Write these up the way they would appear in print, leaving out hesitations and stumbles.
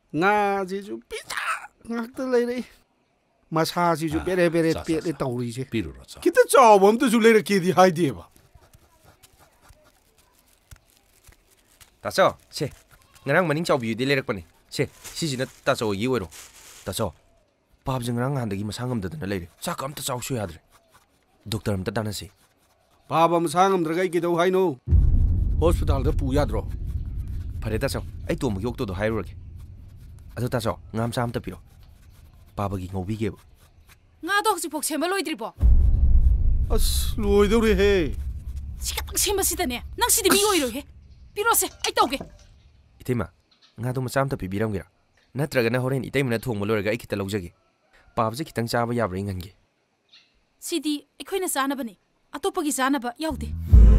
nga지주 삐딱 ngakta leire masa지주 베레베레 삐레 tawrije 비루로죠. kita chawbamtu ju leire kedi haideba 따서 세 ngarang maning chawbi di lerak pani se sisina 따서 yi wero 따서 babje ngarang handagi masang amdadana leire chak amta chawsu yadre doctor amta danasi babam sangam dragai ki do haino hospital da pu yadro phare 따서 ai to mu yok to do hairurage adu 따서 ngam sam ta piro babagi ngobi ge nga do si pok sema loidribo as loidore he sikatang sema sidane nang sidi mi oiro he pirose ai toge itima nga do masam ta pibiram gira natraga na horen itai mena thong molorga ai kita laujage babje kitang chaba yabra ingange sidi aikoina sana bani atopagi sana ba yaude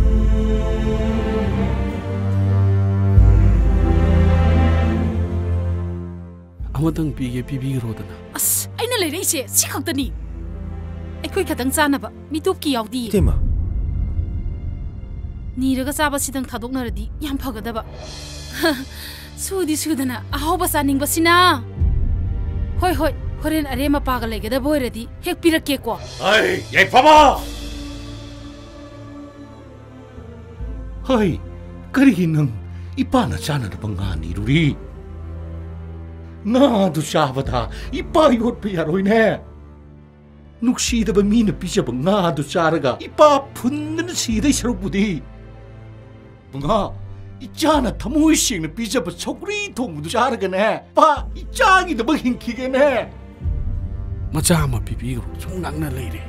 amatang pige rodana as aina leire ise sikhaktani aikoi khatang sana ba mitup ki yaudi itima niraga chaba sidang thadoknaradi yam phagadaba sudi sudana ahoba saning basina hoi hoi horen arema paga legada boiradi hek pirake ko ai yai pama hai kari nang ipana chana da bangani ruri na du shabada ipa yot pe yaroi ne nuksi da ba mina pisa banga du charaga ipa phunna si dai sarupudi banga 이자나 타모이 싱나 비자바 초그리 통무도 자르게네 바 이자기 더 hin키게네 macha ma pipigro chungnangna leire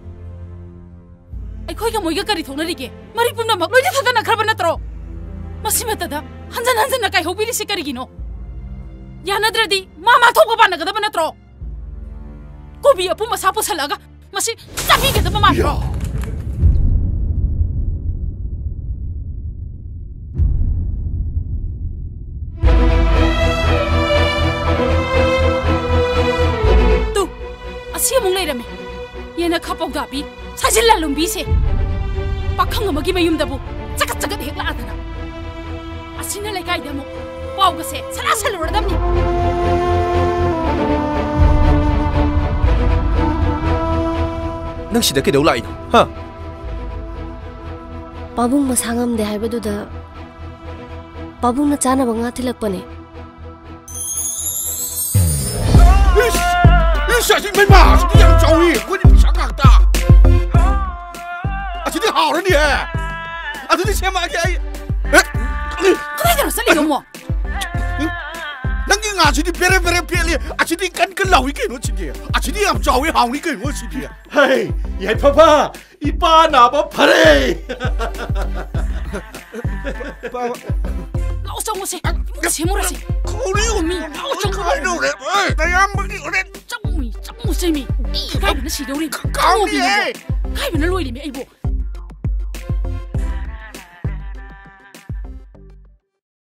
aikoi ga moiga kari thonarige mari pumna mak loide thadana kharba natro masimatada hanjan na kai hobiri sikarigino yanadradi mama thoba bana ga daba natro kobi apu masapu salaga masi chabi ga daba ma siamung leirame yena khapok gabi sajilla lumbi se pakhang amagi mayum dabu chakat chakat hekla adana asina lekai damu pawga se sala salur damni nang sida ke dau lai ha babung masangam de haibedu da babung na chana banga thilakpane 사실 맨마 그냥 저위 그냥 상강다 아저씨 하오르니 아저씨 세마게 그래도 살리고 뭐 nangi ngajidi bere peli a저씨 kan lawi ke no chidi a저씨 am 저위 하오니 ke no chidi hai yai papa ipa na ba phare 나오성 오세 세모라세 코리 오미 나오성 오래 나야 먹이 오래 짱미 짱무세미 가이브는 시도리 가오니 가이브는 로이리미 아이보